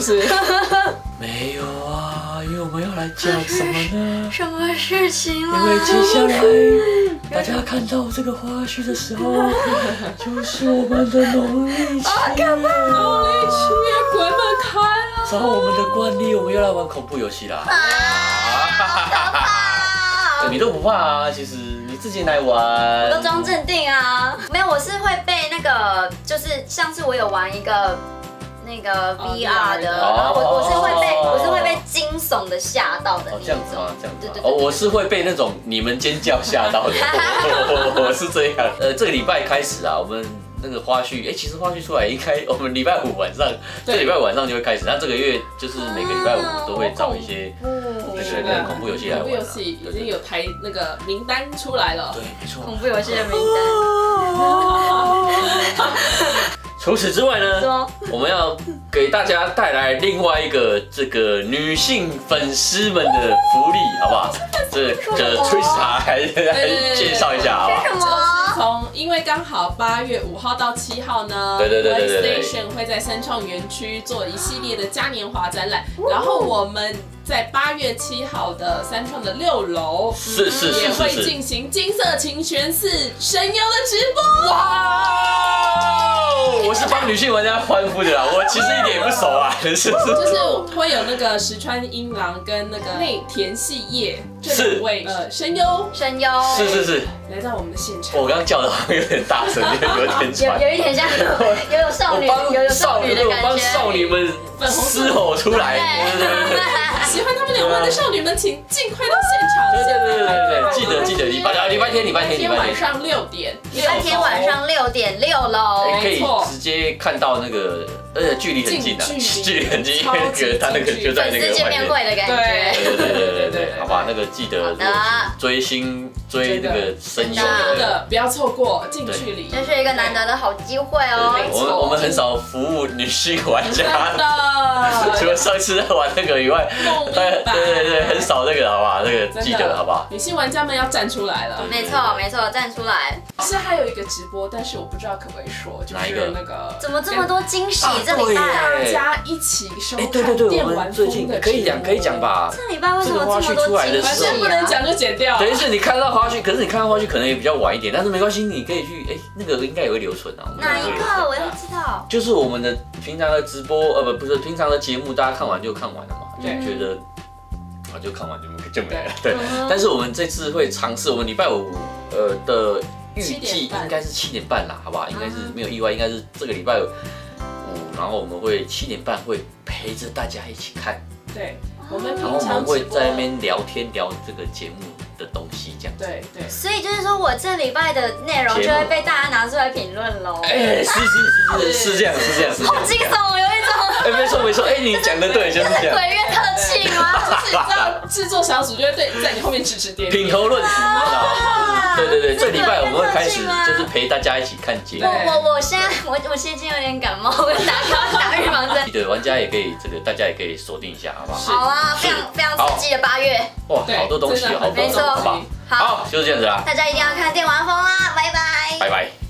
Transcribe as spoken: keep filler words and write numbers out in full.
是？ 没有啊，因为我们要来讲什么呢？ 什么事情啊？ 因为接下来大家看到这个花絮的时候，就是我们的农历七月。 农历七月鬼门开了。 照我们的惯例，我们又来玩恐怖游戏啦。你都不怕啊？其实你自己来玩。 我都装镇定啊。没有，我是会被那个，就是上次我有玩一个。那个 V R 的，然后我我是会被我是会被惊悚的吓到的那种。 这样子吗？这样子。 对对。 哦，我是会被那种你们尖叫吓到的。我是这样。呃，这个礼拜开始啊，我们那个花絮，哎，其实花絮出来应该我们礼拜五晚上，这礼拜五晚上就会开始。那这个月就是每个礼拜五都会找一些那个恐怖游戏来玩。 恐怖游戏已经有台那个名单出来了。 对，没错。 恐怖游戏的名单。 除此之外呢，我们要给大家带来另外一个这个女性粉丝们的福利，好不好？这个 Trista 来来介绍一下，好不好？ 就是从因为刚好八月五号到七号呢， 对对对对对 ，PlayStation 会在三创园区做一系列的嘉年华展览，然后我们在八月七号的三创的六楼， 是是是也会进行金色琴弦四声优的直播。哇！ 我是帮女性玩家欢呼的啦，我其实一点也不熟啊，是是。 就是会有那个石川英郎跟那个内田细叶这两位呃声优， 声优是是是来到我们的现场。 我刚刚叫的好像有点大声，有点喘， 有有一点像有有少女有有少女的感觉， 帮少女们嘶吼出来，对对对。 喜欢他们两位的少女们，请尽快到现场。 对对对对对，记得记得礼拜礼拜天礼拜天礼拜天晚上六点， 礼拜天晚上六点六楼， 可以直接看到那个，而且距离很近的，距离很近，因为那个他那个就在那个粉丝见面会的感觉。 对对对对对，好吧，那个记得追星追那个声优的，不要错过，近距离， 这是一个难得的好机会哦。 我们我们很少服务女性玩家的，除了上次在玩那个以外，对对对，很少那个，好不好？那个记得好不好？ 女性玩家们要站出来了， 没错没错，站出来。 是还有一个直播，但是我不知道可不可以说，就是那个怎么这么多惊喜？这礼拜大家一起收看电玩风的可以讲可以讲吧？ 这礼拜为什么这么多惊喜？ 不能讲就剪掉。 等于是你看到花絮，可是你看到花絮可能也比较晚一点，但是没关系，你可以去哎，那个应该也会留存啊。 哪一个？我要知道。 就是我们的平常的直播，呃不不是平常的节目，大家看完就看完了嘛，就觉得啊就看完就就没了。对，但是我们这次会尝试，我们礼拜五呃的预计应该是七点半啦，好不好？应该是没有意外，应该是这个礼拜五，然后我们会七点半会陪着大家一起看。 对，我们然后我们会在那边聊天聊这个节目的东西，这样。 对对。 所以就是说我这礼拜的内容就会被大家拿出来评论喽。 哎，是是是是是这样是这样是。 好惊悚，有一种。 哎，没错没错，哎，你讲的对，就是这样。 鬼月特气吗？ 就是你知道，制作小组就会对在你后面指指点点， 品头论足，对对对，这礼拜我们会开始就是陪大家一起看节目。 我我我现在我我现在有点感冒，我打刚打预防针。 对，玩家也可以这个大家也可以锁定一下，好不好？ 好啊，非常非常刺激的八月。 哇，好多东西，好多东西，好不好？ 好， 就是这样子啦。 大家一定要看电玩风啦，拜拜。 拜拜。